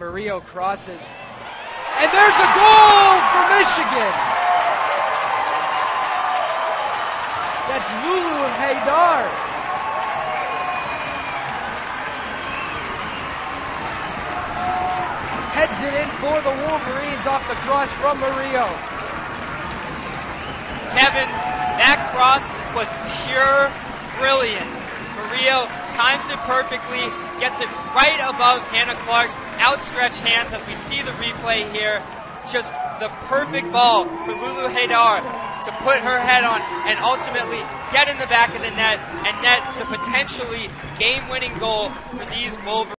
Murillo crosses. And there's a goal for Michigan! That's Lulu Haidar. Heads it in for the Wolverines off the cross from Murillo. Kevin, that cross was pure brilliance. Murillo times it perfectly, gets it right above Hannah Clark's outstretched hands as we see the replay here. Just the perfect ball for Lulu Haidar to put her head on and ultimately get in the back of the net and net the potentially game-winning goal for these Wolverines.